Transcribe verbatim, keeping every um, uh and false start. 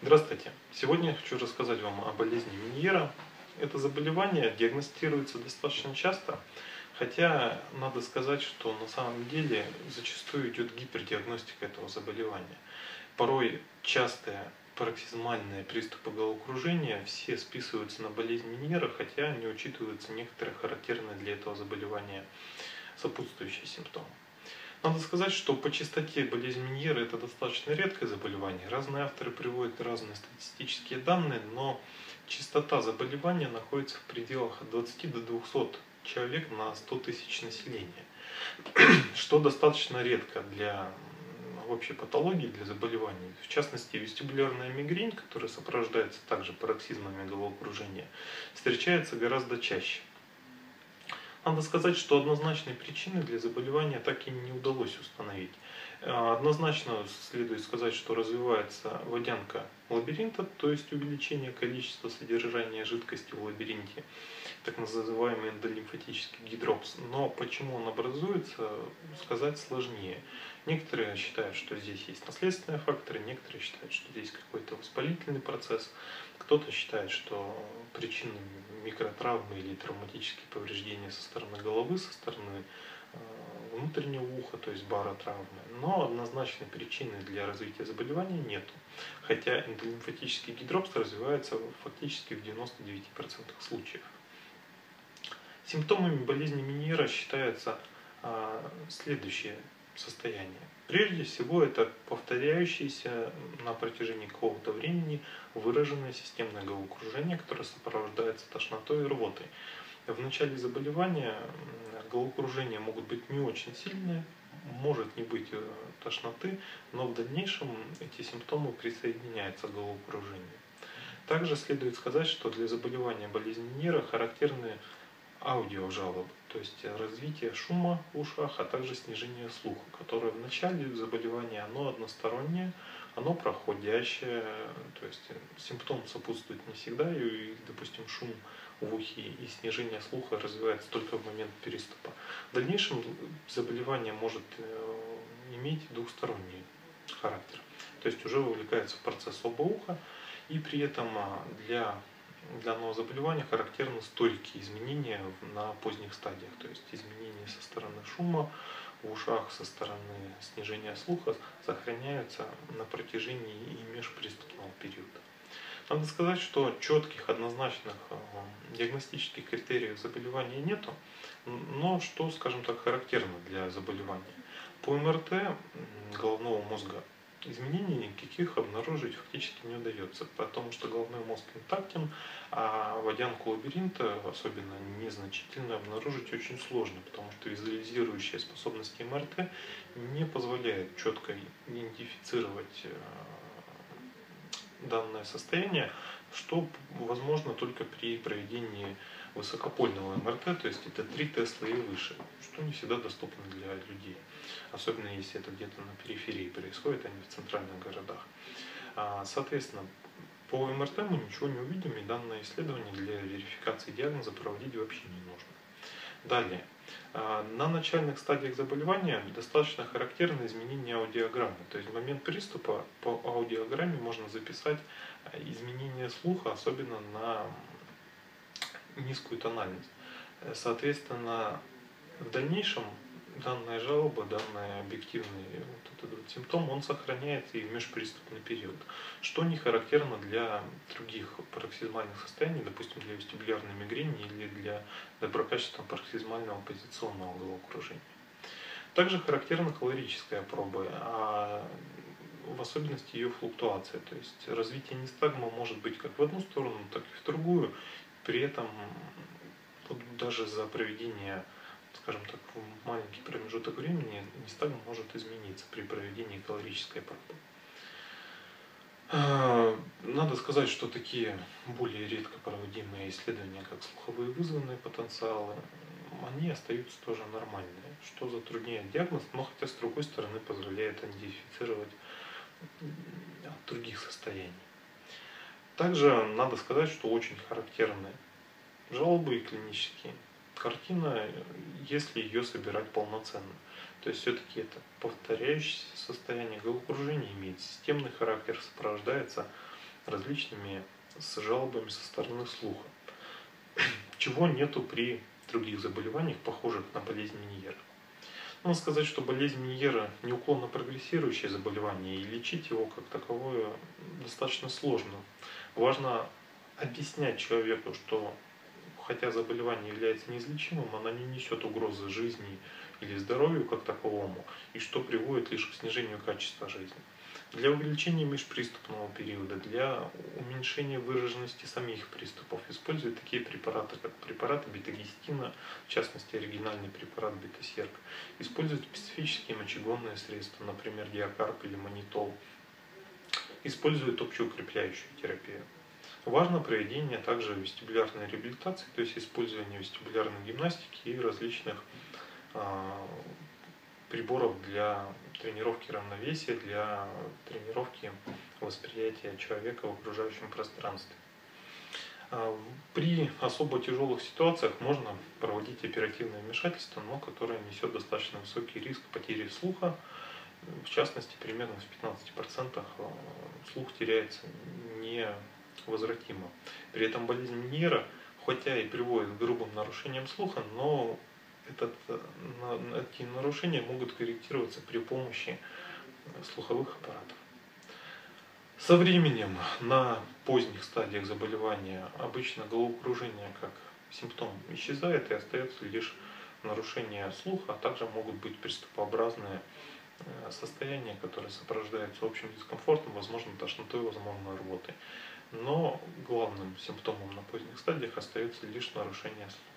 Здравствуйте! Сегодня я хочу рассказать вам о болезни Меньера. Это заболевание диагностируется достаточно часто, хотя надо сказать, что на самом деле зачастую идет гипердиагностика этого заболевания. Порой частые пароксизмальные приступы головокружения все списываются на болезнь Меньера, хотя не учитываются некоторые характерные для этого заболевания сопутствующие симптомы. Надо сказать, что по частоте болезнь Меньера это достаточно редкое заболевание. Разные авторы приводят разные статистические данные, но частота заболевания находится в пределах от двадцати до двухсот человек на сто тысяч населения, что достаточно редко для общей патологии, для заболеваний. В частности, вестибулярная мигрень, которая сопровождается также пароксизмами головокружения, встречается гораздо чаще. Надо сказать, что однозначной причины для заболевания так и не удалось установить. Однозначно следует сказать, что развивается водянка лабиринта, то есть увеличение количества содержания жидкости в лабиринте, так называемый эндолимфатический гидропс. Но почему он образуется, сказать сложнее. Некоторые считают, что здесь есть наследственные факторы, некоторые считают, что здесь какой-то воспалительный процесс, кто-то считает, что причиной микротравмы или травматические повреждения со стороны головы, со стороны внутреннего уха, то есть баротравмы. Но однозначной причины для развития заболевания нет. Хотя эндолимфатический гидропс развивается фактически в девяноста девяти процентах случаев. Симптомами болезни Меньера считается а, следующее состояние. Прежде всего, это повторяющееся на протяжении какого-то времени выраженное системное головокружение, которое сопровождается тошнотой и рвотой. В начале заболевания головокружения могут быть не очень сильные, может не быть тошноты, но в дальнейшем эти симптомы присоединяются к головокружению. Также следует сказать, что для заболевания болезни Меньера характерны аудиожалобы, то есть развитие шума в ушах, а также снижение слуха, которое в начале заболевания оно одностороннее, оно проходящее, то есть симптом сопутствует не всегда, и, допустим, шум в ухе и снижение слуха развивается только в момент приступа. В дальнейшем заболевание может иметь двухсторонний характер, то есть уже вовлекается в процесс оба уха, и при этом для данного заболевания характерны стойкие изменения на поздних стадиях, то есть изменения со стороны шума в ушах, со стороны снижения слуха сохраняются на протяжении и межприступного периода. Надо сказать, что четких однозначных диагностических критериев заболевания нету, но что, скажем так, характерно для заболевания. По эм эр тэ головного мозга изменений никаких обнаружить фактически не удается, потому что головной мозг интактен, а водянку лабиринта, особенно незначительно, обнаружить очень сложно, потому что визуализирующие способности эм эр тэ не позволяют четко идентифицировать данное состояние, что возможно только при проведении высокопольного эм эр тэ, то есть это три тесла и выше, что не всегда доступно для людей, особенно если это где-то на периферии происходит, а не в центральных городах. Соответственно, по эм эр тэ мы ничего не увидим, и данное исследование для верификации диагноза проводить вообще не нужно. Далее. На начальных стадиях заболевания достаточно характерно изменение аудиограммы. То есть в момент приступа по аудиограмме можно записать изменение слуха, особенно на низкую тональность. Соответственно, в дальнейшем данная жалоба, данный объективный вот этот вот симптом, он сохраняется и в межприступный период, что не характерно для других пароксизмальных состояний, допустим, для вестибулярной мигрени или для доброкачественного пароксизмального позиционного головокружения. Также характерна холерическая проба, а в особенности ее флуктуация, то есть развитие нистагма может быть как в одну сторону, так и в другую, при этом вот даже за проведение, скажем так, в маленький промежуток времени нистагма может измениться при проведении холерической пробы. Надо сказать, что такие более редко проводимые исследования, как слуховые вызванные потенциалы, они остаются тоже нормальные, что затрудняет диагноз, но хотя с другой стороны позволяет идентифицировать от других состояний. Также надо сказать, что очень характерны жалобы клинические. Картина, если ее собирать полноценно. То есть все-таки это повторяющееся состояние головокружения, имеет системный характер, сопровождается различными с жалобами со стороны слуха, чего нету при других заболеваниях, похожих на болезнь Меньера. Надо сказать, что болезнь Меньера неуклонно прогрессирующее заболевание, и лечить его как таковое достаточно сложно. Важно объяснять человеку, что хотя заболевание является неизлечимым, оно не несет угрозы жизни или здоровью как таковому, и что приводит лишь к снижению качества жизни. Для увеличения межприступного периода, для уменьшения выраженности самих приступов используют такие препараты, как препараты бета-гистина, в частности оригинальный препарат бета-серк. Используют специфические мочегонные средства, например, диакарп или манитол. Используют общеукрепляющую терапию. Важно проведение также вестибулярной реабилитации, то есть использование вестибулярной гимнастики и различных а, приборов для тренировки равновесия, для тренировки восприятия человека в окружающем пространстве. При особо тяжелых ситуациях можно проводить оперативное вмешательство, но которое несет достаточно высокий риск потери слуха. В частности, примерно в пятнадцати процентах слух теряется невозвратимо. При этом болезнь Меньера, хотя и приводит к грубым нарушениям слуха, но этот, эти нарушения могут корректироваться при помощи слуховых аппаратов. Со временем на поздних стадиях заболевания обычно головокружение как симптом исчезает и остается лишь нарушение слуха, а также могут быть приступообразные состояния, которые сопровождаются общим дискомфортом, возможно тошнотой, возможно рвотой. Но главным симптомом на поздних стадиях остается лишь нарушение слуха.